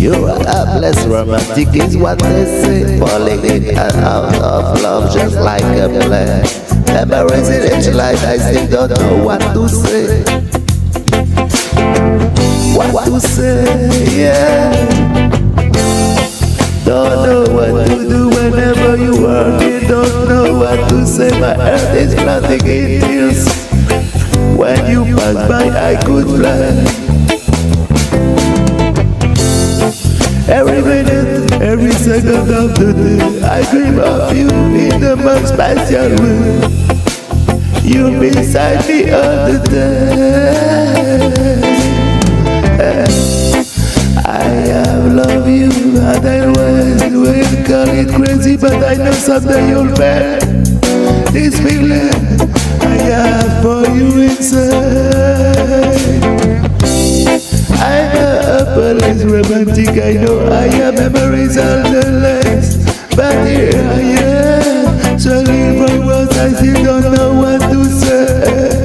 You're a helpless romantic is what they say. Falling in and out of love just like a play. Memories in each life, I still don't know what to say. What to say, yeah. Don't know what to do whenever you are here. Don't know what to say, my heart is flooding in tears. When you pass by, I could fly. Every minute, every second of the day, I dream of you in the most special way. You're beside me all the day. I have loved you and I will call it crazy, but I know someday you'll bear this feeling I have for you inside. I'm a police romantic, I know I have memories all the less, but here I am, struggling for words, I still don't know what to say.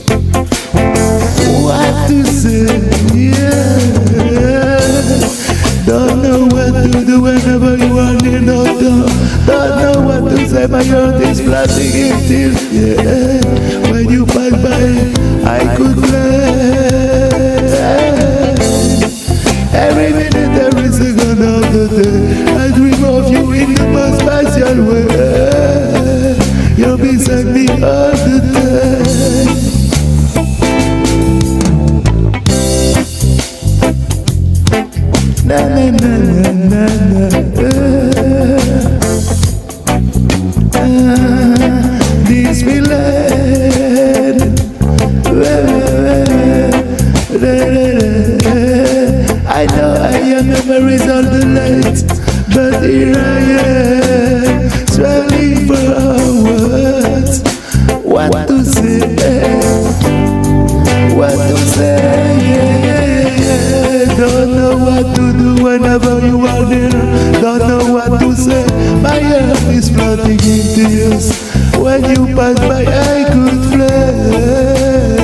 What to say, yeah. Don't know what to do whenever you are near, don't know what to say, my heart is flooding in tears, yeah. When you pass by, I could play. Every minute, every second of the day, I dream of you in the most special way. You'll be beside me all the time. Na na na na na. This feeling. I know I have memories all the night, but here I am, struggling for words. What to say? What to say? Yeah. Don't know what to do whenever you are there. Don't know what to say. My heart is flooding in tears. When you pass by, I could fly.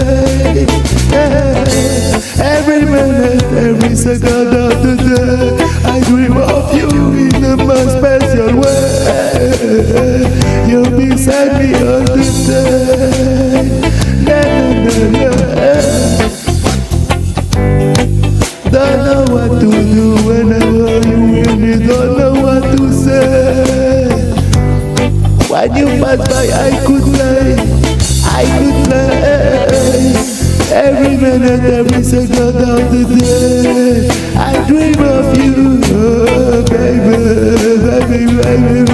Every minute, every second of the day, I dream of you in the most special way. You're beside me all the time. Na, na, na. Don't know what to do whenever you hear me. Don't know what to say. When you pass by, I could fly. I could fly. Every minute, every second of the day, I dream of you, oh, baby, baby, baby.